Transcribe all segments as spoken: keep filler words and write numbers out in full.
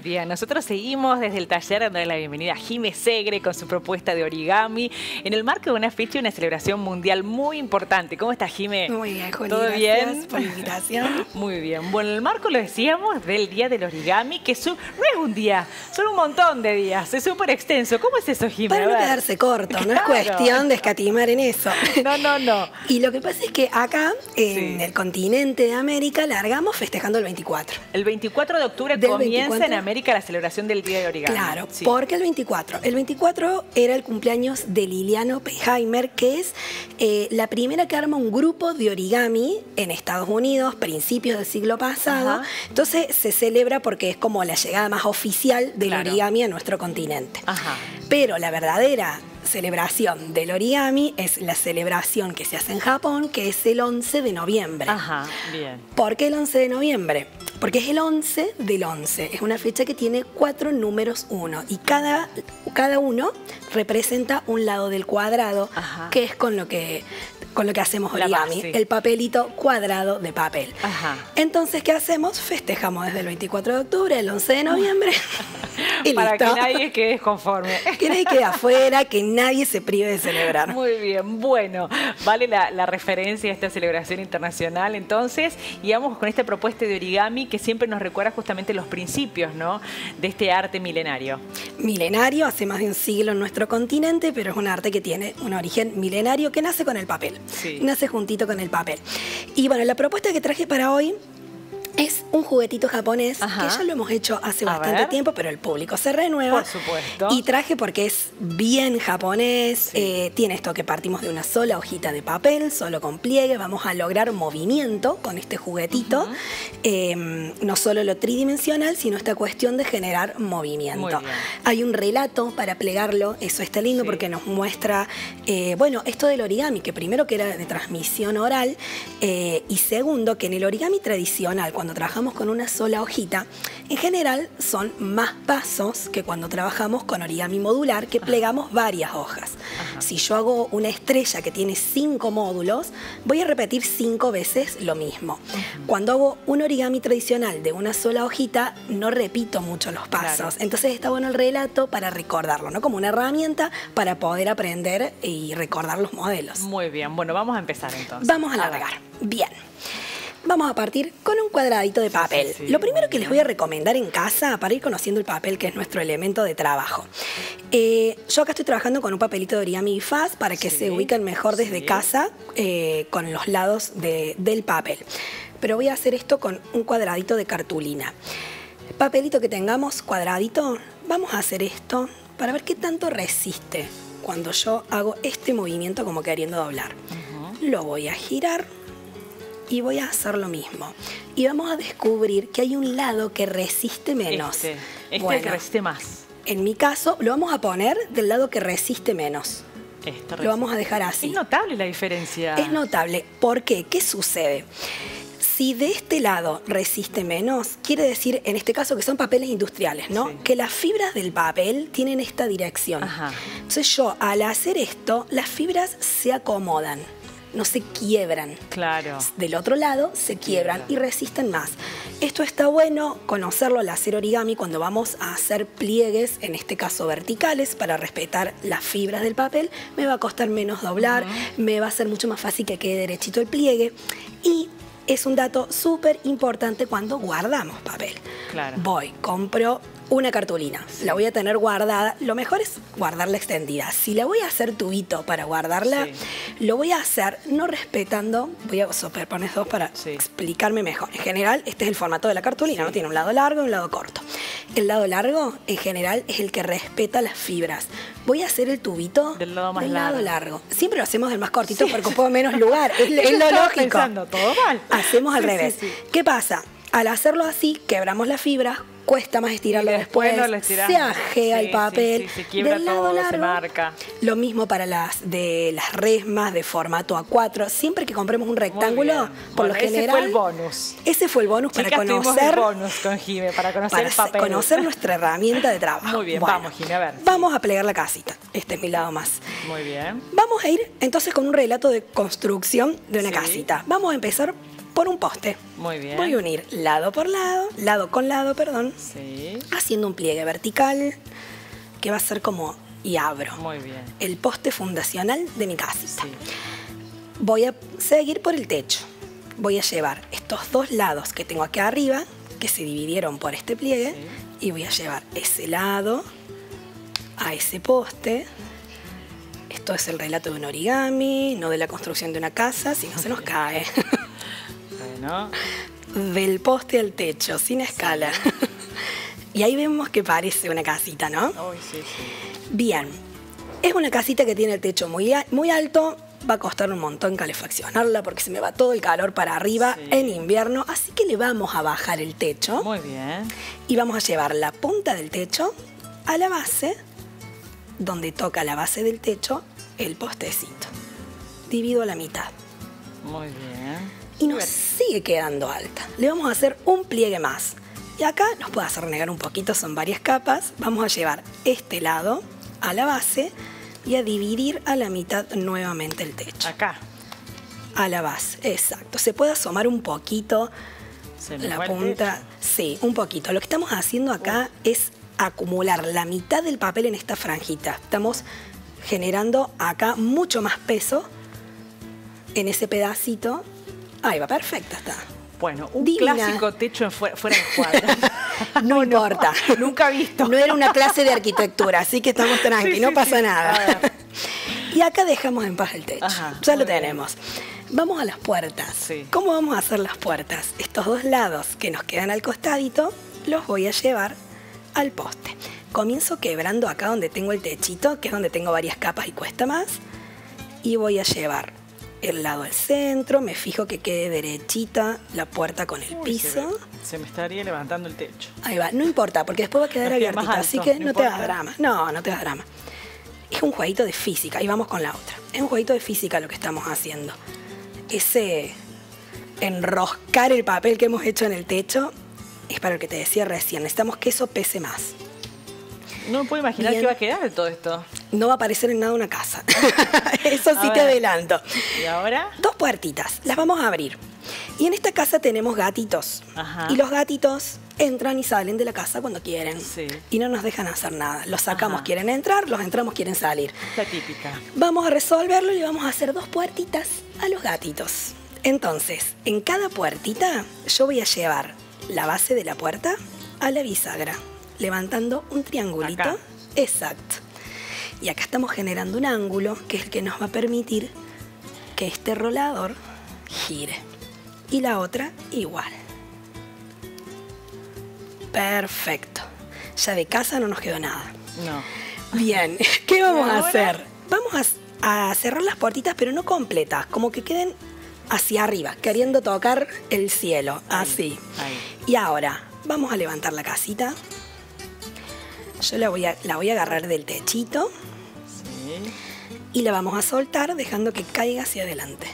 Bien, nosotros seguimos desde el taller dando la bienvenida a Jime Segre con su propuesta de origami en el marco de una fecha y una celebración mundial muy importante. ¿Cómo estás, Jime? Muy bien, Juli, ¿Todo gracias bien? por la invitación. Muy bien. Bueno, en el marco, lo decíamos, del Día del Origami, que su, no es un día, son un montón de días, es súper extenso. ¿Cómo es eso, Jime? Para no quedarse corto, no es cuestión de escatimar en eso. No, no, no. Y lo que pasa es que acá, en Sí. el continente de América, largamos festejando el veinticuatro. El veinticuatro de octubre Del comienza veinticuatro. en América la celebración del Día del Origami. Claro, Sí. porque el veinticuatro. El veinticuatro era el cumpleaños de Liliana Oppenheimer, que es eh, la primera que arma un grupo de origami en Estados Unidos, principios del siglo pasado. Ajá. Entonces se celebra porque es como la llegada más oficial del Claro. origami a nuestro continente. Ajá. Pero la verdadera celebración del origami es la celebración que se hace en Japón, que es el once de noviembre. Ajá, bien. ¿Por qué el once de noviembre? Porque es el once del once. Es una fecha que tiene cuatro números uno y cada, cada uno representa un lado del cuadrado, Ajá. que es con lo que, con lo que hacemos La origami, base. el papelito cuadrado de papel. Ajá. Entonces, ¿qué hacemos? Festejamos desde el veinticuatro de octubre, el once de noviembre y Para listo. que nadie quede desconforme. Que nadie quede afuera, que nadie se prive de celebrar. Muy bien, bueno, vale la, la referencia a esta celebración internacional entonces, y vamos con esta propuesta de origami que siempre nos recuerda justamente los principios, ¿no?, de este arte milenario. Milenario, hace más de un siglo en nuestro continente, pero es un arte que tiene un origen milenario que nace con el papel, Sí. nace juntito con el papel. Y bueno, la propuesta que traje para hoy es un juguetito japonés, Ajá. que ya lo hemos hecho hace A bastante ver. tiempo, pero el público se renueva. Por supuesto. Y traje porque es bien japonés, Sí. eh, tiene esto que partimos de una sola hojita de papel, solo con pliegue, vamos a lograr movimiento con este juguetito, Ujú. eh, no solo lo tridimensional, sino esta cuestión de generar movimiento. Muy bien. Hay un relato para plegarlo, eso está lindo Sí. porque nos muestra, eh, bueno, esto del origami, que primero que era de transmisión oral, eh, y segundo que en el origami tradicional, cuando trabajamos con una sola hojita, en general son más pasos que cuando trabajamos con origami modular, que plegamos varias hojas. Ajá. Si yo hago una estrella que tiene cinco módulos, voy a repetir cinco veces lo mismo. Cuando hago un origami tradicional de una sola hojita, no repito mucho los pasos. Claro. Entonces está bueno el relato para recordarlo, ¿no? Como una herramienta para poder aprender y recordar los modelos. Muy bien, bueno, vamos a empezar entonces. Vamos a ver. largar. Bien. Vamos a partir con un cuadradito de papel. sí, Lo primero muy que les bien. voy a recomendar en casa, para ir conociendo el papel, que es nuestro elemento de trabajo. Eh, yo acá estoy trabajando con un papelito de origami bifaz para que Sí, se ubiquen mejor desde sí. casa eh, con los lados de- del papel. Pero voy a hacer esto con un cuadradito de cartulina. Papelito que tengamos cuadradito, vamos a hacer esto para ver qué tanto resiste cuando yo hago este movimiento como queriendo doblar. Ujú. Lo voy a girar y voy a hacer lo mismo. Y vamos a descubrir que hay un lado que resiste menos. Este, este Bueno, que resiste más. en mi caso, lo vamos a poner del lado que resiste menos. Este Lo vamos a dejar así. Es notable la diferencia. Es notable. ¿Por qué? ¿Qué sucede? Si de este lado resiste menos, quiere decir, en este caso, que son papeles industriales, ¿no? Sí. Que las fibras del papel tienen esta dirección. Ajá. Entonces yo, al hacer esto, las fibras se acomodan, no se quiebran. Claro. Del otro lado se quiebran Quiebran. y resisten más. Esto está bueno conocerlo al hacer origami cuando vamos a hacer pliegues, en este caso verticales, para respetar las fibras del papel. Me va a costar menos doblar, me va a ser mucho más fácil que quede derechito el pliegue. Y es un dato súper importante cuando guardamos papel. Claro. Voy, compro una cartulina, la voy a tener guardada. Lo mejor es guardarla extendida. Si la voy a hacer tubito para guardarla, Sí. lo voy a hacer no respetando, voy a superponer dos para Sí. explicarme mejor. En general, este es el formato de la cartulina, ¿no? Tiene un lado largo y un lado corto. El lado largo, en general, es el que respeta las fibras. Voy a hacer el tubito Del lado más lado largo. largo. Siempre lo hacemos del más cortito porque ocupa menos lugar. Es, es Yo lo estaba lógico. pensando, todo mal. Hacemos al Sí, sí, revés. sí. ¿Qué pasa? Al hacerlo así, quebramos las fibras, cuesta más estirarlo Y después después, no lo estirás se más. ajea Sí, el papel. sí, sí, se quiebra Del lado todo, se largo, marca. Lo mismo para las de las resmas de formato A cuatro. Siempre que compremos un rectángulo, Muy bien. por Bueno, lo ese general... fue el bonus. Ese fue el bonus para Chicas, tuvimos conocer... el bonus con Jime, para conocer para el papel. conocer nuestra herramienta de trabajo. Muy bien, Bueno, vamos, Jime, a ver. Vamos a plegar la casita. Este es mi lado más. Muy bien. Vamos a ir entonces con un relato de construcción de una Sí. casita. Vamos a empezar por un poste. Muy bien. Voy a unir lado por lado, lado con lado, perdón, Sí. haciendo un pliegue vertical que va a ser como, y abro, Muy bien. el poste fundacional de mi casita. Sí. Voy a seguir por el techo. Voy a llevar estos dos lados que tengo aquí arriba, que se dividieron por este pliegue, Sí. y voy a llevar ese lado a ese poste. Esto es el relato de un origami, no de la construcción de una casa, si no se nos cae. Bueno. Del poste al techo, sin escala. Y ahí vemos que parece una casita, ¿no? Uy, sí, sí. Bien, es una casita que tiene el techo muy, a- muy alto. Va a costar un montón calefaccionarla porque se me va todo el calor para arriba Sí. en invierno. Así que le vamos a bajar el techo Muy bien. y vamos a llevar la punta del techo a la base, donde toca la base del techo el postecito. Divido a la mitad Muy bien. y nos sigue quedando alta. Le vamos a hacer un pliegue más. Y acá nos puede hacer renegar un poquito, son varias capas. Vamos a llevar este lado a la base y a dividir a la mitad nuevamente el techo. Acá. A la base, exacto. Se puede asomar un poquito Se me la fue el punta. techo. Sí, un poquito. Lo que estamos haciendo acá es acumular la mitad del papel en esta franjita. Estamos generando acá mucho más peso en ese pedacito. Ahí va, perfecta está. Bueno, un Divina. clásico techo en fuera, fuera de cuadro. No importa. Nunca visto. No era una clase de arquitectura, así que estamos tranquilos, Sí, no sí, pasa sí. nada. A ver. Y acá dejamos en paz el techo. Ajá, Ya lo muy bien. tenemos. Vamos a las puertas. Sí. ¿Cómo vamos a hacer las puertas? Estos dos lados que nos quedan al costadito, los voy a llevar al poste. Comienzo quebrando acá donde tengo el techito, que es donde tengo varias capas y cuesta más. Y voy a llevar el lado al centro, me fijo que quede derechita la puerta con el Uy, se, piso. ve- se me estaría levantando el techo. Ahí va, no importa, porque después va a quedar Nos queda más abiertita, así alto, que no no te hagas importa. drama. No, no te hagas drama. Es un jueguito de física, y vamos con la otra. Es un jueguito de física lo que estamos haciendo. Ese enroscar el papel que hemos hecho en el techo es para lo que te decía recién. Necesitamos que eso pese más. No me puedo imaginar Bien. qué va a quedar de todo esto. No va a aparecer en nada una casa. Eso sí A te ver. adelanto. ¿Y ahora? Dos puertitas, las vamos a abrir. Y en esta casa tenemos gatitos. Ajá. Y los gatitos entran y salen de la casa cuando quieren. Sí. Y no nos dejan hacer nada. Los sacamos, Ajá. quieren entrar, los entramos, quieren salir. La típica. Vamos a resolverlo y le vamos a hacer dos puertitas a los gatitos. Entonces, en cada puertita yo voy a llevar la base de la puerta a la bisagra, levantando un triangulito. Acá. Exacto. Y acá estamos generando un ángulo que es el que nos va a permitir que este rolador gire. Y la otra igual. Perfecto. Ya de casa no nos quedó nada. No. Bien, ¿qué vamos ¿Y a ahora? hacer? Vamos a, a cerrar las puertitas, pero no completas, como que queden hacia arriba, queriendo tocar el cielo, así. Ahí. Y ahora, vamos a levantar la casita. Yo la voy a, la voy a agarrar del techito Sí. y la vamos a soltar dejando que caiga hacia adelante.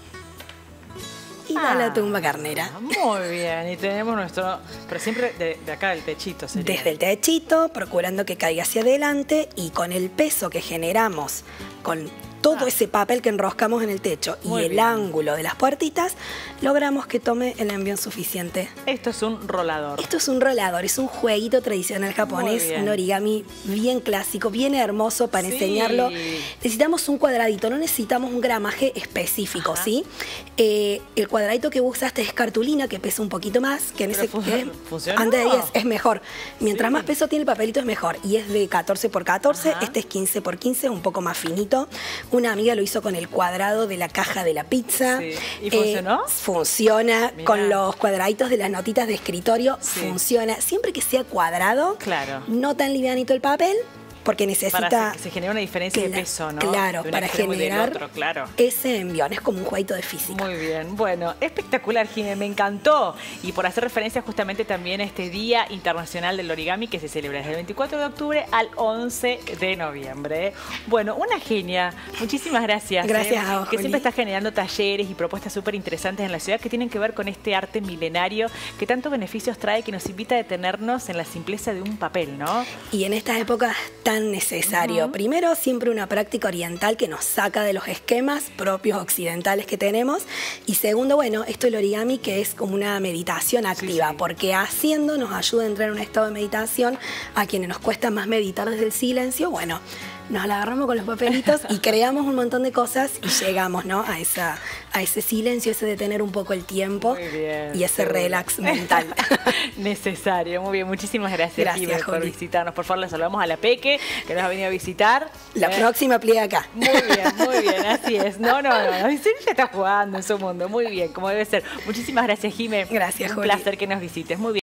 Y va Ah. la tumba carnera. Muy bien. Y tenemos nuestro... Pero siempre de, de acá del techito sería. Desde el techito, procurando que caiga hacia adelante y con el peso que generamos, con todo Ah. ese papel que enroscamos en el techo y Muy el bien. ángulo de las puertitas, logramos que tome el envión suficiente. Esto es un rolador. Esto es un rolador, es un jueguito tradicional japonés, Muy bien. un origami bien clásico, bien hermoso para Sí. enseñarlo. Necesitamos un cuadradito, no necesitamos un gramaje específico, Ajá. ¿sí? Eh, el cuadradito que usaste es cartulina, que pesa un poquito más, que en Pero ese fun- que es- ¿funcionó? antes de diez es mejor. Mientras Sí. más peso tiene el papelito es mejor. Y es de catorce por catorce, Ajá. este es quince por quince, un poco más finito. Una amiga lo hizo con el cuadrado de la caja de la pizza. Sí. ¿Y funcionó? Funciona. Mirá. Con los cuadraditos de las notitas de escritorio, Sí. funciona. Siempre que sea cuadrado, Claro. no tan livianito el papel, porque Para necesita... que se genere una diferencia de Cla- peso, ¿no? Claro, De un para extremo y del generar otro, claro. ese envión. Es como un jueguito de física. Muy bien, bueno, espectacular, Jimé, me encantó. Y por hacer referencia justamente también a este Día Internacional del Origami que se celebra desde el veinticuatro de octubre al once de noviembre. Bueno, una genia. Muchísimas gracias. Gracias ¿eh? a vos, Que Juli. siempre está generando talleres y propuestas súper interesantes en la ciudad que tienen que ver con este arte milenario que tantos beneficios trae, que nos invita a detenernos en la simpleza de un papel, ¿no? Y en estas épocas tan tan necesario. Uh-huh. Primero, siempre una práctica oriental que nos saca de los esquemas propios occidentales que tenemos. Y segundo, bueno, esto del origami que es como una meditación activa, sí, sí. porque haciendo nos ayuda a entrar en un estado de meditación. A quienes nos cuesta más meditar desde el silencio, bueno, nos la agarramos con los papelitos y creamos un montón de cosas y llegamos, ¿no? a, esa, a ese silencio, ese detener un poco el tiempo bien, y ese relax mental. Necesario, muy bien. Muchísimas gracias, gracias Jimé, por visitarnos. Por favor, le saludamos a la Peque, que nos ha venido a visitar. La ¿Eh? próxima pliega acá. Muy bien, muy bien, así es. No, no, no, no. Se está jugando en su mundo. Muy bien, como debe ser. Muchísimas gracias, Jimé. Gracias, Un Juli. placer que nos visites. Muy bien.